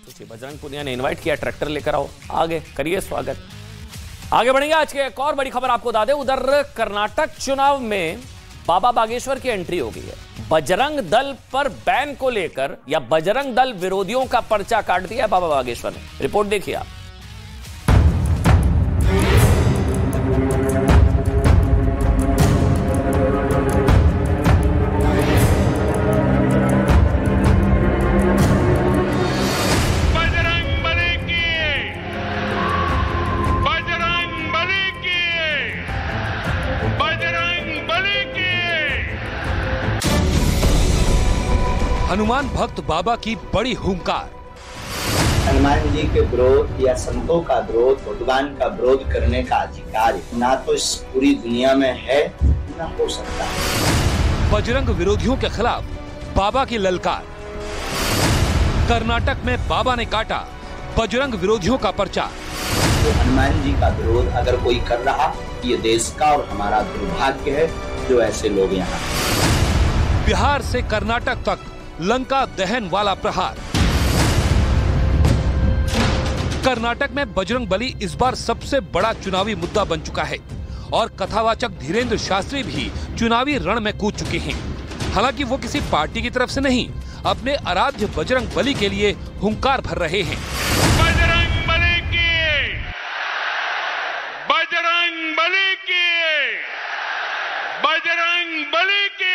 बजरंग पुनिया ने इनवाइट किया, ट्रैक्टर लेकर आओ, आगे करिए स्वागत। आगे बढ़ेंगे। आज के एक और बड़ी खबर आपको बता दें, उधर कर्नाटक चुनाव में बाबा बागेश्वर की एंट्री हो गई है। बजरंग दल पर बैन को लेकर या बजरंग दल विरोधियों का पर्चा काट दिया बाबा बागेश्वर ने। रिपोर्ट देखिए आप। हनुमान भक्त बाबा की बड़ी हुंकार। हनुमान जी के विरोध या संतों का विरोध, भगवान का विरोध करने का अधिकार ना तो इस पूरी दुनिया में है ना हो सकता है। बजरंग विरोधियों के खिलाफ बाबा की ललकार। कर्नाटक में बाबा ने काटा बजरंग विरोधियों का पर्चा। तो हनुमान जी का विरोध अगर कोई कर रहा, ये देश का और हमारा दुर्भाग्य है जो ऐसे लोग यहाँ। बिहार से कर्नाटक तक लंका दहन वाला प्रहार। कर्नाटक में बजरंग बली इस बार सबसे बड़ा चुनावी मुद्दा बन चुका है और कथावाचक धीरेन्द्र शास्त्री भी चुनावी रण में कूद चुके हैं। हालांकि वो किसी पार्टी की तरफ से नहीं, अपने आराध्य बजरंग बली के लिए हुंकार भर रहे हैं। बजरंग बली की, बजरंग बली की, बजरंग बली की।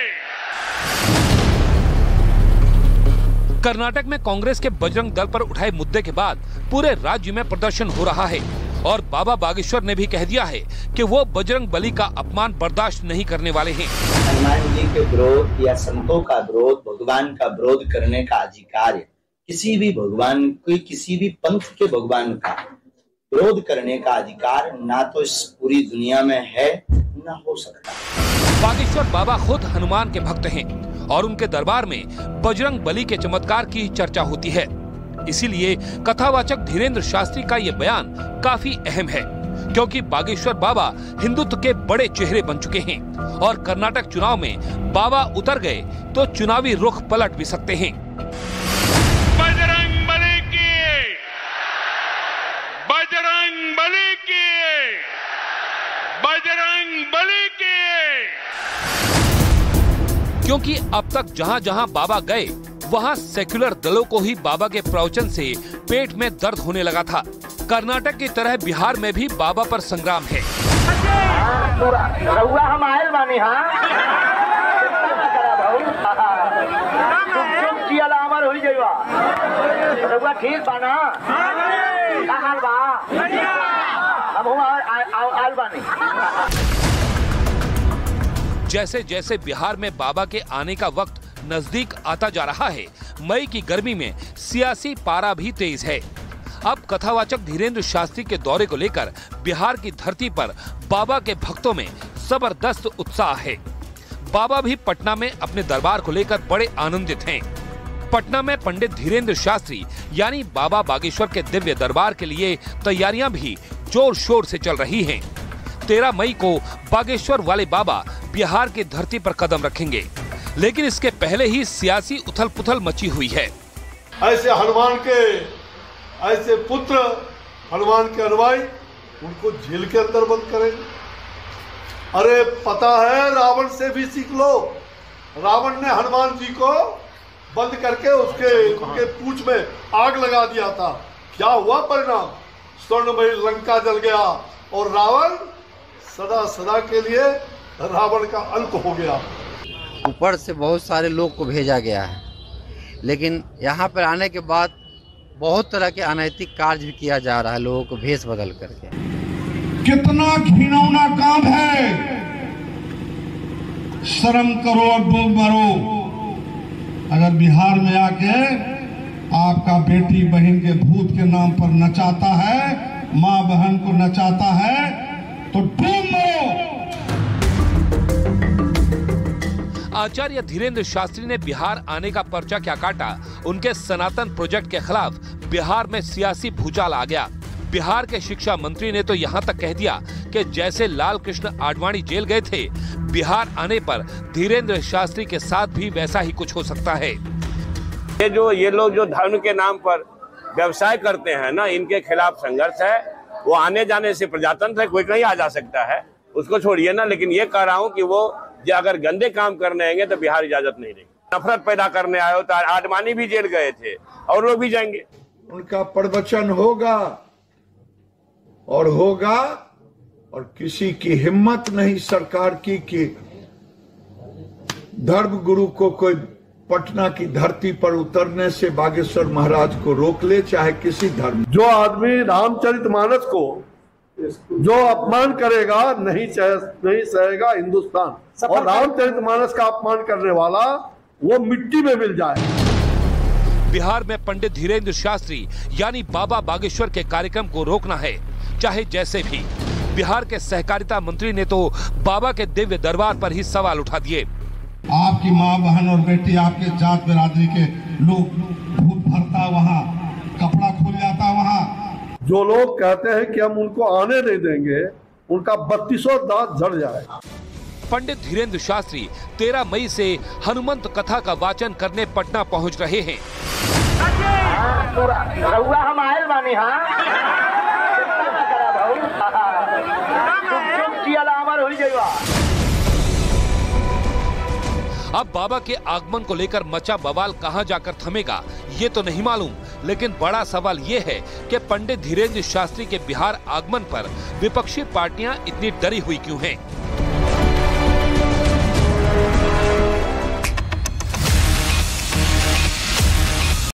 कर्नाटक में कांग्रेस के बजरंग दल पर उठाए मुद्दे के बाद पूरे राज्य में प्रदर्शन हो रहा है और बाबा बागेश्वर ने भी कह दिया है कि वो बजरंग बली का अपमान बर्दाश्त नहीं करने वाले हैं। हनुमान जी के विरोध या संतों का विरोध, भगवान का विरोध करने का अधिकार है। किसी भी भगवान को, किसी भी पंथ के भगवान का विरोध करने का अधिकार ना तो इस पूरी दुनिया में है ना हो सकता। बागेश्वर बाबा खुद हनुमान के भक्त हैं और उनके दरबार में बजरंग बली के चमत्कार की चर्चा होती है। इसीलिए कथावाचक धीरेन्द्र शास्त्री का ये बयान काफी अहम है, क्योंकि बागेश्वर बाबा हिंदुत्व के बड़े चेहरे बन चुके हैं और कर्नाटक चुनाव में बाबा उतर गए तो चुनावी रुख पलट भी सकते हैं। बजरंग बली की, बजरंग बली की, बजरंग बली की। क्योंकि अब तक जहां जहां बाबा गए वहां सेक्युलर दलों को ही बाबा के प्रवचन से पेट में दर्द होने लगा था। कर्नाटक की तरह बिहार में भी बाबा पर संग्राम है। हम आयल बानी, ठीक बाना जैसे जैसे बिहार में बाबा के आने का वक्त नजदीक आता जा रहा है, मई की गर्मी में सियासी पारा भी तेज है। अब कथावाचक धीरेन्द्र शास्त्री के दौरे को लेकर बिहार की धरती पर बाबा के भक्तों में जबरदस्त उत्साह है। बाबा भी पटना में अपने दरबार को लेकर बड़े आनंदित हैं। पटना में पंडित धीरेन्द्र शास्त्री यानी बाबा बागेश्वर के दिव्य दरबार के लिए तैयारियां भी जोर शोर से चल रही हैं। 13 मई को बागेश्वर वाले बाबा बिहार की धरती पर कदम रखेंगे, लेकिन इसके पहले ही सियासी उथल पुथल मची हुई है। ऐसे हनुमान के, ऐसे पुत्र हनुमान के अनुयायी, उनको जेल के अंदर बंद करेंगे। अरे पता है, रावण से भी सीख लो। रावण ने हनुमान जी को बंद करके उनके पूंछ में आग लगा दिया था। क्या हुआ परिणाम? स्वर्णमयी लंका जल गया और रावण सदा सदा के लिए रावण का अंत हो गया। ऊपर से बहुत सारे लोग को भेजा गया है, लेकिन यहाँ पर आने के बाद बहुत तरह के अनैतिक कार्य भी किया जा रहा है लोगों को भेष बदल करके। कितना घिनौना काम है। शर्म करो और डूब मरो। अगर बिहार में आके आपका बेटी बहन के भूत के नाम पर नचाता है, माँ बहन को नचाता है, तो डूब मरो। आचार्य धीरेन्द्र शास्त्री ने बिहार आने का पर्चा क्या काटा, उनके सनातन प्रोजेक्ट के खिलाफ बिहार में सियासी भूचाल आ गया। बिहार के शिक्षा मंत्री ने तो यहाँ तक कह दिया कि जैसे लाल कृष्ण आडवाणी जेल गए थे, बिहार आने पर धीरेन्द्र शास्त्री के साथ भी वैसा ही कुछ हो सकता है। ये लोग जो धर्म के नाम पर व्यवसाय करते हैं ना, इनके खिलाफ संघर्ष है। वो आने जाने से प्रजातंत्र है, कोई कहीं आ जा सकता है, उसको छोड़िए ना। लेकिन ये कह रहा हूँ कि वो जो अगर गंदे काम करने आएंगे तो बिहार इजाजत नहीं देगी। नफरत पैदा करने आए हो तो आडवाणी भी जेल गए थे और लोग भी जाएंगे। उनका प्रवचन होगा और किसी की हिम्मत नहीं सरकार की कि धर्म गुरु को कोई पटना की धरती पर उतरने से बागेश्वर महाराज को रोक ले, चाहे किसी धर्म। जो आदमी रामचरितमानस को जो अपमान करेगा नहीं सहेगा हिंदुस्तान। और रामचरितमानस का अपमान करने वाला वो मिट्टी में मिल जाए। बिहार में पंडित धीरेन्द्र शास्त्री यानी बाबा बागेश्वर के कार्यक्रम को रोकना है चाहे जैसे भी। बिहार के सहकारिता मंत्री ने तो बाबा के दिव्य दरबार पर ही सवाल उठा दिए। आपकी माँ बहन और बेटी, आपके जात बिरादरी के लोग भूत भरता, वहाँ कपड़ा खुल जाता। वहाँ जो लोग कहते हैं कि हम उनको आने नहीं देंगे, उनका 32 दांत झड़ जाएगा। पंडित धीरेन्द्र शास्त्री 13 मई से हनुमंत कथा का वाचन करने पटना पहुंच रहे हैं। हम आयल बानी। अब बाबा के आगमन को लेकर मचा बवाल कहां जाकर थमेगा ये तो नहीं मालूम, लेकिन बड़ा सवाल ये है कि पंडित धीरेन्द्र शास्त्री के बिहार आगमन पर विपक्षी पार्टियां इतनी डरी हुई क्यों हैं।